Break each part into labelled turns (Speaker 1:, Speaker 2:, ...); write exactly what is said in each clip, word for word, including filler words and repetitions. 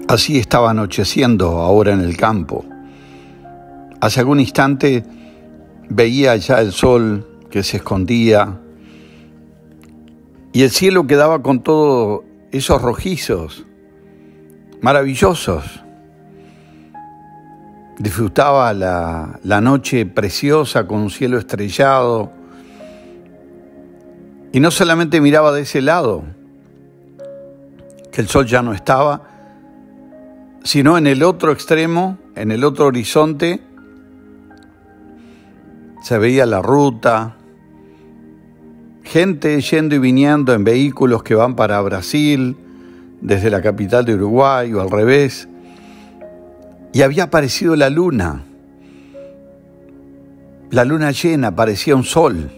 Speaker 1: Así estaba anocheciendo ahora en el campo. Hace algún instante veía ya el sol que se escondía y el cielo quedaba con todos esos rojizos maravillosos. Disfrutaba la, la noche preciosa con un cielo estrellado y no solamente miraba de ese lado, que el sol ya no estaba, sino en el otro extremo, en el otro horizonte, se veía la ruta, gente yendo y viniendo en vehículos que van para Brasil, desde la capital de Uruguay o al revés, y había aparecido la luna. La luna llena, parecía un sol,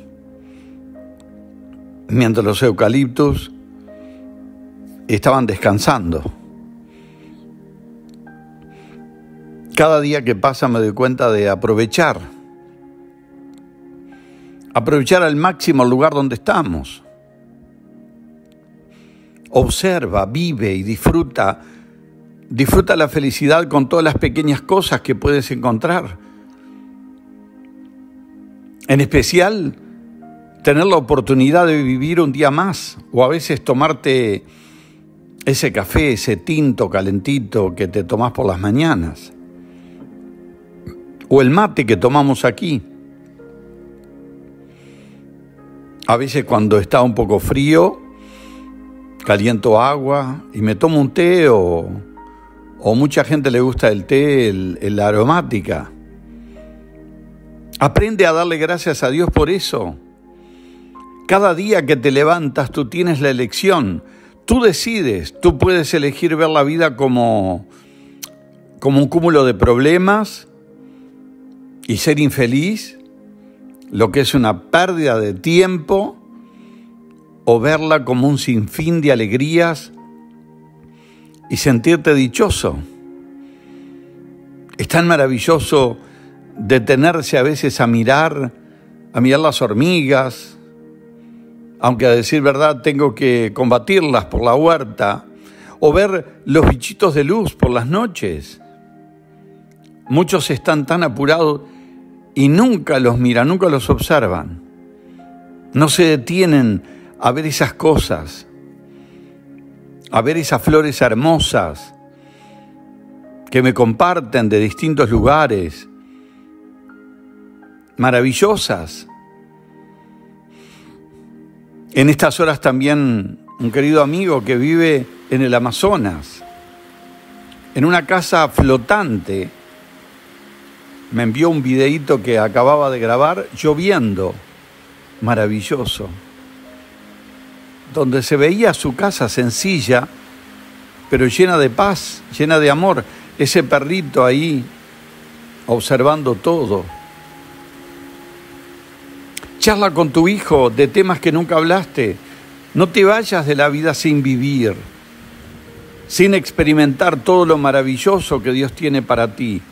Speaker 1: mientras los eucaliptos estaban descansando. Cada día que pasa me doy cuenta de aprovechar, aprovechar al máximo el lugar donde estamos. Observa, vive y disfruta, disfruta la felicidad con todas las pequeñas cosas que puedes encontrar. En especial, tener la oportunidad de vivir un día más, o a veces tomarte ese café, ese tinto calentito que te tomás por las mañanas, o el mate que tomamos aquí. A veces cuando está un poco frío, caliento agua y me tomo un té, o, o mucha gente le gusta el té, el, el la aromática. Aprende a darle gracias a Dios por eso. Cada día que te levantas tú tienes la elección. Tú decides, tú puedes elegir ver la vida como, como un cúmulo de problemas y ser infeliz, lo que es una pérdida de tiempo, o verla como un sinfín de alegrías y sentirte dichoso. Es tan maravilloso detenerse a veces a mirar, a mirar las hormigas, aunque a decir verdad tengo que combatirlas por la huerta, o ver los bichitos de luz por las noches. Muchos están tan apurados y nunca los miran, nunca los observan. No se detienen a ver esas cosas, a ver esas flores hermosas que me comparten de distintos lugares, maravillosas. En estas horas también un querido amigo que vive en el Amazonas, en una casa flotante, me envió un videíto que acababa de grabar lloviendo, maravilloso, donde se veía su casa sencilla, pero llena de paz, llena de amor. Ese perrito ahí observando todo. Charla con tu hijo de temas que nunca hablaste. No te vayas de la vida sin vivir, sin experimentar todo lo maravilloso que Dios tiene para ti.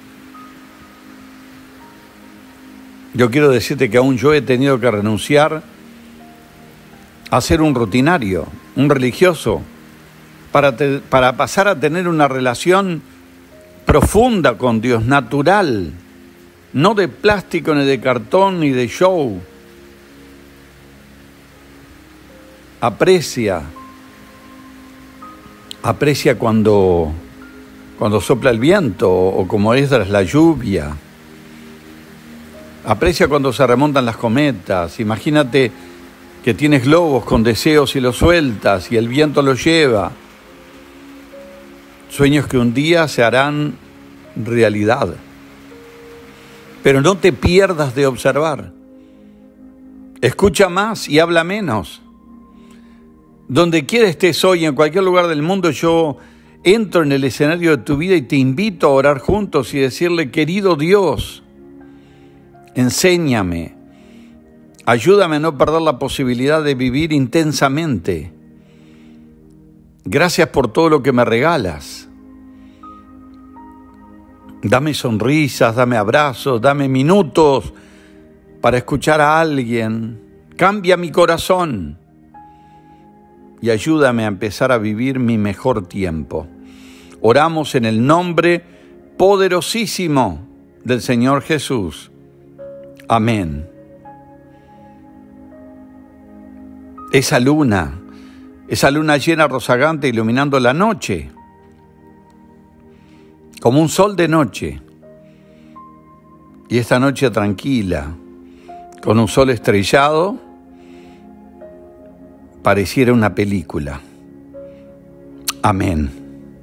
Speaker 1: Yo quiero decirte que aún yo he tenido que renunciar a ser un rutinario, un religioso, para, te, para pasar a tener una relación profunda con Dios, natural, no de plástico, ni de cartón, ni de show. Aprecia, aprecia cuando, cuando sopla el viento, o como Esdras, la lluvia. Aprecia cuando se remontan las cometas. Imagínate que tienes globos con deseos y los sueltas y el viento los lleva. Sueños que un día se harán realidad. Pero no te pierdas de observar. Escucha más y habla menos. Donde quiera estés hoy, en cualquier lugar del mundo, yo entro en el escenario de tu vida y te invito a orar juntos y decirle: querido Dios, enséñame, ayúdame a no perder la posibilidad de vivir intensamente. Gracias por todo lo que me regalas. Dame sonrisas, dame abrazos, dame minutos para escuchar a alguien. Cambia mi corazón y ayúdame a empezar a vivir mi mejor tiempo. Oramos en el nombre poderosísimo del Señor Jesús. Amén. Esa luna, esa luna llena rozagante iluminando la noche, como un sol de noche. Y esta noche tranquila, con un sol estrellado, pareciera una película. Amén.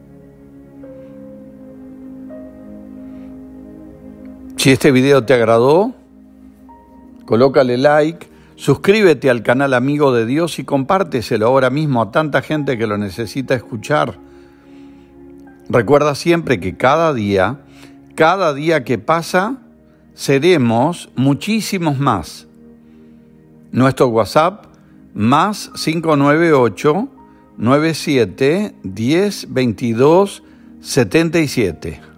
Speaker 1: Si este video te agradó, colócale like, suscríbete al canal Amigo de Dios y compárteselo ahora mismo a tanta gente que lo necesita escuchar. Recuerda siempre que cada día, cada día que pasa, seremos muchísimos más. Nuestro WhatsApp, más cinco nueve ocho, nueve siete, uno cero, veintidós, setenta y siete.